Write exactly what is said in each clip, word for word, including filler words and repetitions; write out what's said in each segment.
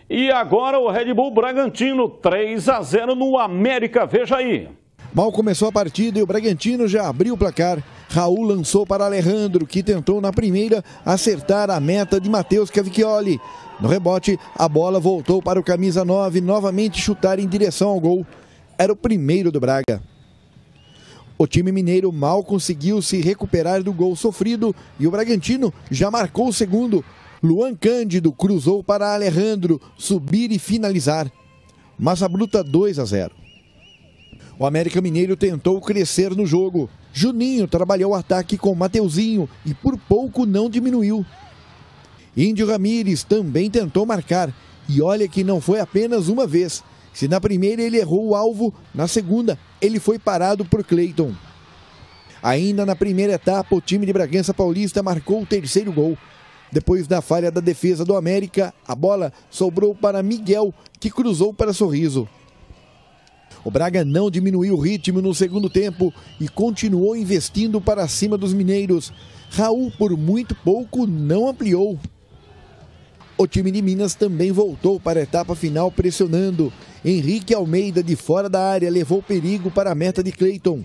E agora o Red Bull Bragantino, três a zero no América, veja aí. Mal começou a partida e o Bragantino já abriu o placar. Raul lançou para Alejandro, que tentou na primeira acertar a meta de Matheus Cavicchioli. No rebote, a bola voltou para o camisa nove, novamente chutar em direção ao gol. Era o primeiro do Braga. O time mineiro mal conseguiu se recuperar do gol sofrido e o Bragantino já marcou o segundo. Luan Cândido cruzou para Alejandro subir e finalizar. Massa Bruta dois a zero. O América Mineiro tentou crescer no jogo. Juninho trabalhou o ataque com Mateuzinho e por pouco não diminuiu. Índio Ramírez também tentou marcar. E olha que não foi apenas uma vez. Se na primeira ele errou o alvo, na segunda ele foi parado por Cleiton. Ainda na primeira etapa, o time de Bragança Paulista marcou o terceiro gol. Depois da falha da defesa do América, a bola sobrou para Miguel, que cruzou para Sorriso. O Braga não diminuiu o ritmo no segundo tempo e continuou investindo para cima dos mineiros. Raul, por muito pouco, não ampliou. O time de Minas também voltou para a etapa final pressionando. Henrique Almeida, de fora da área, levou perigo para a meta de Cleiton.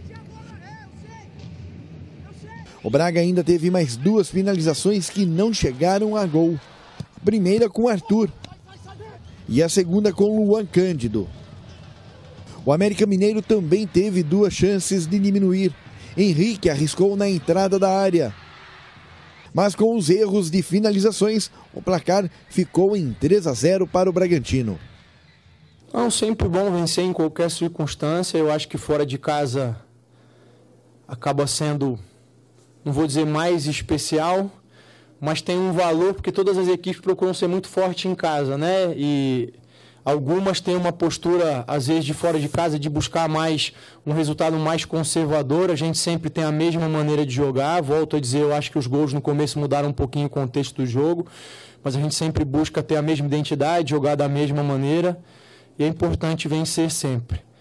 O Braga ainda teve mais duas finalizações que não chegaram a gol. A primeira com Arthur e a segunda com Luan Cândido. O América Mineiro também teve duas chances de diminuir. Henrique arriscou na entrada da área. Mas com os erros de finalizações, o placar ficou em três a zero para o Bragantino. É sempre bom vencer em qualquer circunstância. Eu acho que fora de casa acaba sendo, não vou dizer mais especial, mas tem um valor porque todas as equipes procuram ser muito fortes em casa, né? E algumas têm uma postura, às vezes, de fora de casa, de buscar mais um resultado mais conservador. A gente sempre tem a mesma maneira de jogar. Volto a dizer, eu acho que os gols no começo mudaram um pouquinho o contexto do jogo, mas a gente sempre busca ter a mesma identidade, jogar da mesma maneira, e é importante vencer sempre.